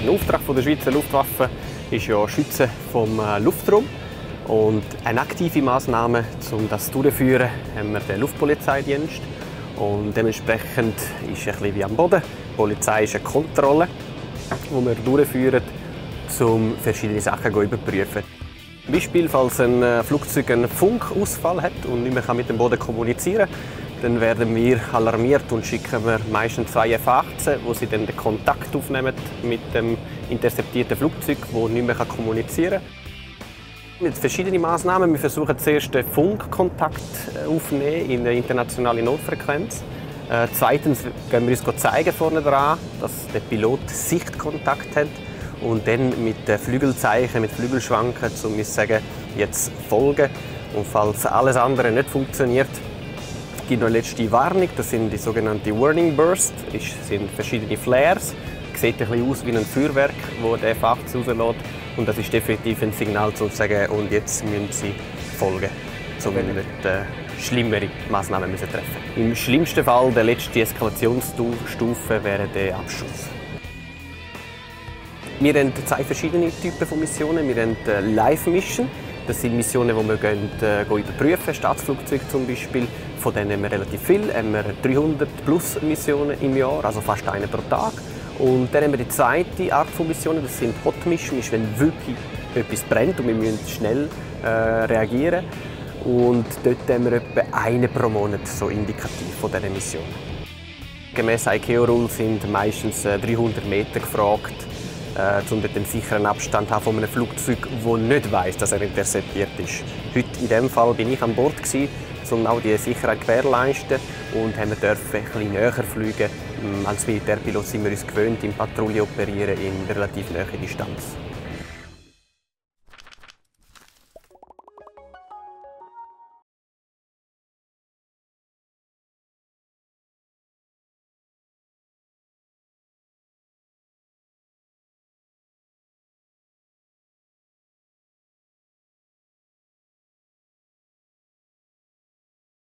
Ein Auftrag der Schweizer Luftwaffe ist ja Schützen vom Luftraum. Und eine aktive Massnahme, um das durchzuführen, haben wir den Luftpolizeidienst. Und dementsprechend ist es ein bisschen wie am Boden. Die Polizei ist eine Kontrolle, die wir durchführen, um verschiedene Sachen zu überprüfen. Zum Beispiel, falls ein Flugzeug einen Funkausfall hat und nicht mehr mit dem Boden kommunizieren kann, dann werden wir alarmiert und schicken wir meistens 2 F-18, wo sie dann den Kontakt aufnehmen mit dem interceptierten Flugzeug, das nicht mehr kommunizieren kann. Mit verschiedenen Massnahmen. Wir versuchen zuerst den Funkkontakt aufzunehmen in der internationalen Notfrequenz. Zweitens gehen wir uns zeigen vorne dran, dass der Pilot Sichtkontakt hat. Und dann mit Flügelzeichen, mit Flügelschwanken, um zu sagen, jetzt folgen. Und falls alles andere nicht funktioniert, gibt noch eine letzte Warnung. Das sind die sogenannten Warning Bursts. Das sind verschiedene Flares. Es sieht ein bisschen aus wie ein Feuerwerk, das der F-18 rauslässt. Und das ist definitiv ein Signal, um zu sagen, und jetzt müssen Sie folgen, um nicht schlimmere Massnahmen treffen müssen. Im schlimmsten Fall, der letzte Eskalationsstufe, wäre der Abschuss. Wir haben 2 verschiedene Typen von Missionen. Wir haben Live-Mission. Das sind Missionen, die wir überprüfen, Staatsflugzeuge zum Beispiel. Von denen haben wir relativ viel. Wir haben 300 plus Missionen im Jahr, also fast eine pro Tag. Und dann haben wir die zweite Art von Missionen, das sind Hot Mission, ist, wenn wirklich etwas brennt und wir müssen schnell reagieren. Und dort haben wir etwa eine pro Monat, so indikativ von dieser Mission. Gemäss ICAO-Rule sind meistens 300 Meter gefragt, um dort einen sicheren Abstand zu haben von einem Flugzeug, das nicht weiss, dass er interceptiert ist. Heute in diesem Fall bin ich an Bord, um auch die Sicherheit zu gewährleisten, und haben dürfen ein bisschen näher fliegen. Als Militärpilot sind wir uns gewöhnt, im Patrouille operieren in relativ naher Distanz.